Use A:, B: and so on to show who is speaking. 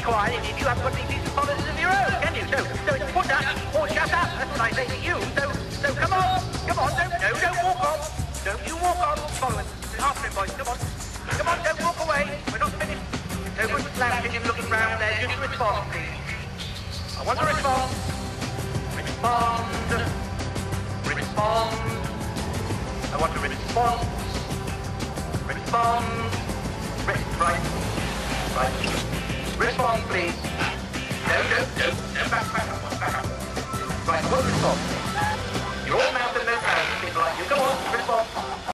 A: quiet if you haven't got any decent policies of your own, can you? So put up or shut up. That's what I say to you. So come on. Don't walk on. Don't you walk on. Follow him. After him, boys. Come on. Come on, don't walk away. We're not finished. No good slouching and looking round there. Just respond, please. I want a response. Respond. I want a response. Respond. Right. Respond, please. No. Back up. Right, I want a response.